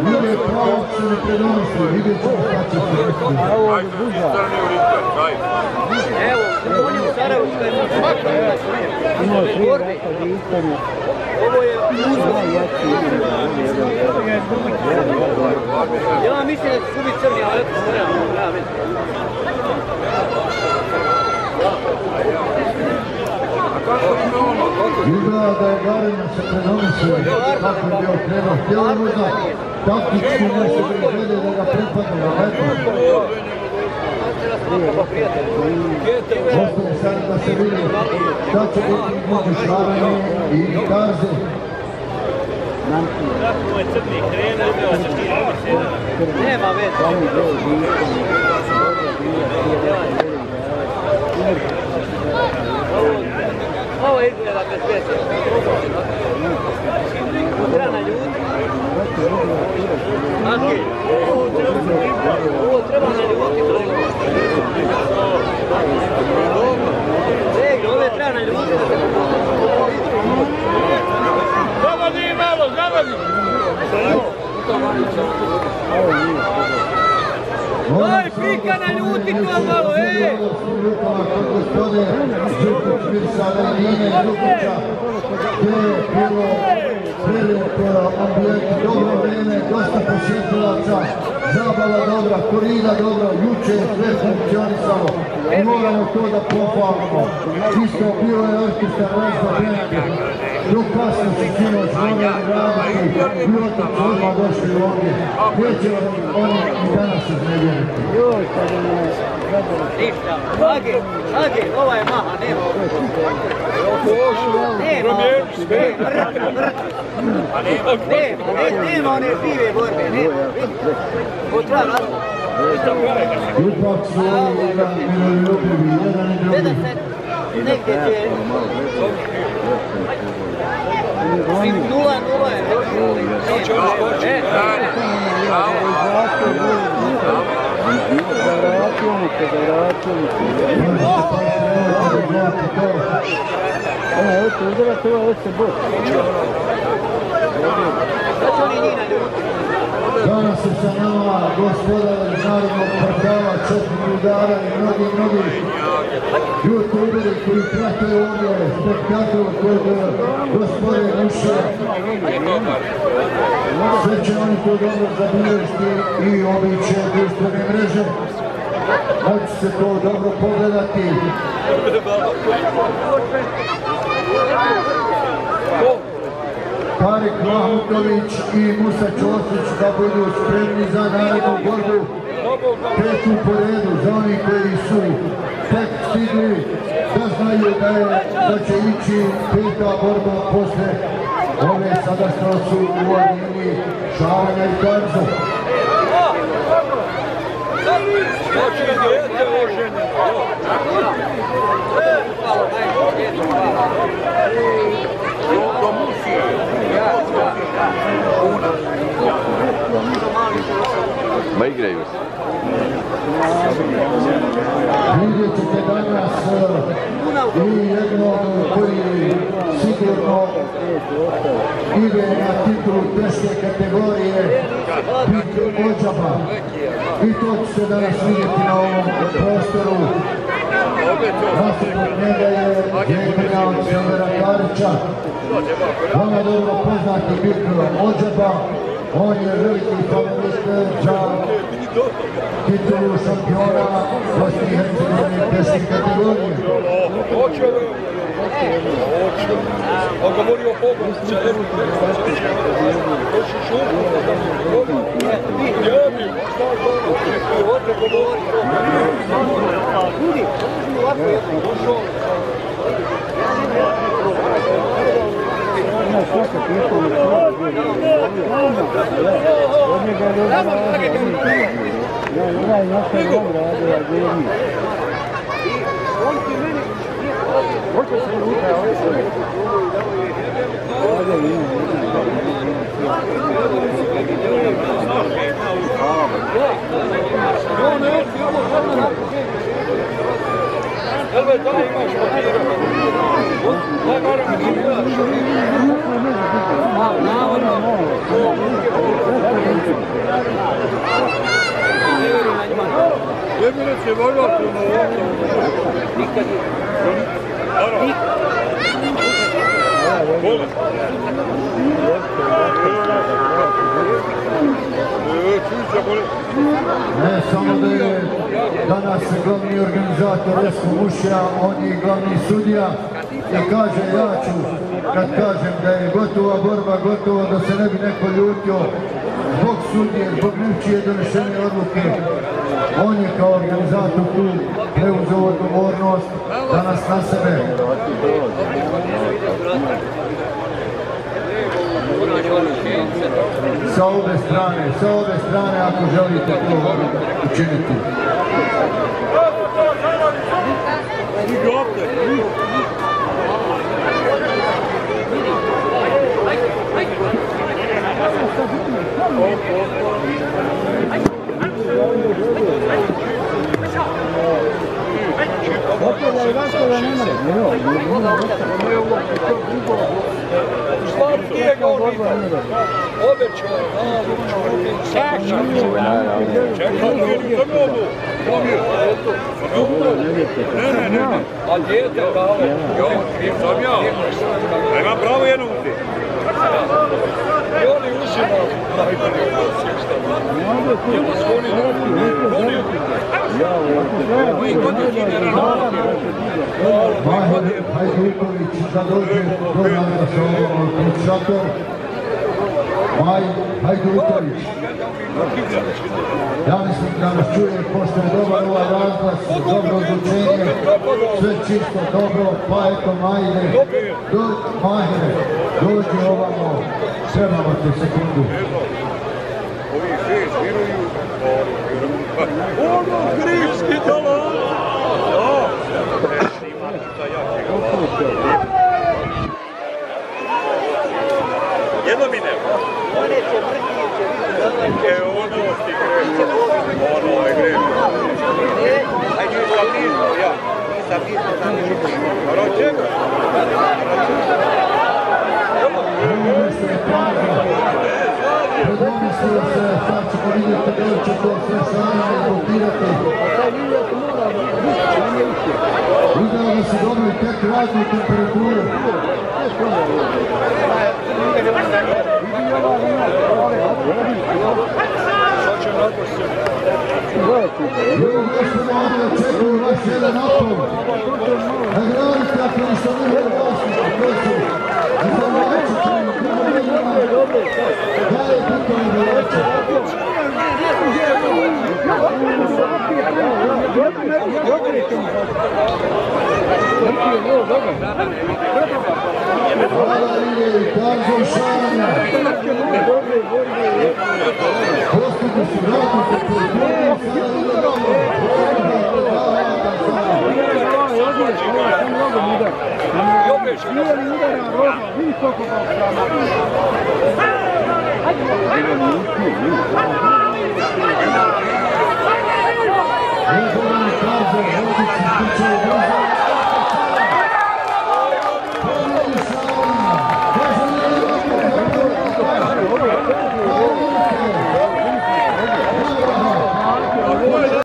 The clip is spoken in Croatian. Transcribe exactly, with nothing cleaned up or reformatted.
Ide pravo se ne prenosi, vidjet ćemo šta će se desiti. Evo, buza. Evo, on je u Sarajevu što je Ima tri vrata ispane. ovo je uzgo. Ja mislim da će subiti crni, ali eto što nema veze. Izgleda da je Garina se prenosio kako je bio krenuo. Htjelo je možda taktički nešto proizvede da ga prepadne, ali eto. Ostaje sad da se vidi šta će biti između Šarane i Karze. Nema veze. Ovo izgleda bez veze. Treba na ljudi. Ovo treba na ljudi. Ove treba na ljudi. Zavadi malo, zavadi! Daj, frika na ljuti to malo, ej! Gospode, Žuković Mirsada i Nine Žukovića, gdje je bilo prelijep ambijent, dobro vreme, dosta posjetilaca, zabava dobra, korida dobra, juče je sve funkcionisalo i moramo to da pohvalimo. Isto bilo je orkestar Razba Benke, dok kasno su sinoć morali raditi, bilo to su odmah došli ovdje. Neće oni i danas iznevjeriti. Ništa, Age, Age, ova je maha, nema ovo. Nema, nema, nema one žive borbe, nema. Ovo treba različiti. Ipak su ovi jedan miroljubivi, jedan i drugi. Gleda se, negdje će... Nula, nula je. Zavratimo se, zavratimo se. Evo se udara to, evo se bok. Danas su sa nama gospodar narodnog portala Četiri udara i mnogi, mnogi youtuberi koji prate ovdje spektakl kod gospode Nuše. Sve će oni to dobro zabilježiti i obiće društvene mreže. Moći se to dobro pogledati. Tarik Mahmutović i Musa Ćosić da budu spremni za narednu borbu. Petu po redu za oni koji su tek stigli da znaju da, je, da će ići peta borba posle ove sada što su u Armini Šarana i Karza. Ma igraju se. Vidjet ćete danas i jednog koji sigurno ide na titulu teške kategorije Big Ođaba. I to će se danas vidjeti na ovom prostoru. Nasuprot njega je Djetina od Severa Karića. Vama dobro poznati Big Ođaba. On je veliki favorit za titulu šampiona Bosne i Hercegovine teške kategorije. On govori o Bogu. Dve će voljati na ovo. Nikad je. Ano. Vole. Ne samo da je danas glavni organizator Esko Mušija, on je glavni sudija i kaže ja ću, kad kažem da je gotova borba, gotova, da se ne bi neko ljutio zbog sudije, zbog nečije donešene odluke. On je kao organizator tu preuzeo odgovornost danas na sebe. Sa obe strane, sa obe strane ako želite to učiniti. Nije ga on vidio. Obećao je, Saša. Čekaj, nije to mogu. Ne, ne, ne. A djete dao. Jo, kim sam ja. Nema pravo jedno uti. I oni uzimali. Njemu zvoni da oni. Maher Hajduković da dođe do nas sa ovom šator. Maj Hajduković. Ja mislim da nas čuje, pošto je dobar ovaj razglas, dobro odlučenje, sve čisto, dobro, pa eto Majre, Mahere, dođi ovamo, trebamo te sekundu. Ovi šest viruju. Ono grivski talan! Jedno mi ne. E, ono ti greši. Ono je greši. Ajde, nisam nismo, ja. Nisam nismo, sam nismo. Hvala čega? Predomislio se, sad ćemo vidjeti da će to sve sami blokirati. Vidio da se dobili tek raznu temperaturu. Ljudi mislimo ovdje očekuju vaš jedan napol. Nagradite ako ništa nije vlasništvo, to su izavači koji ima vremena. Daje bitno izavači. Hvala ide i Tarzan Šanja. Postigli su radnu temperaturu, sada ide dobro. Nezgodno kaže, vodići